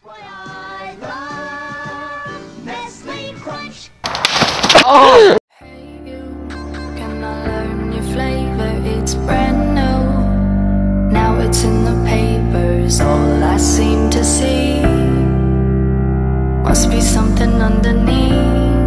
Why I love Nestle Crunch. Oh! Hey you, can I learn your flavor? It's brand new. Now it's in the papers, all I seem to see. Must be something underneath.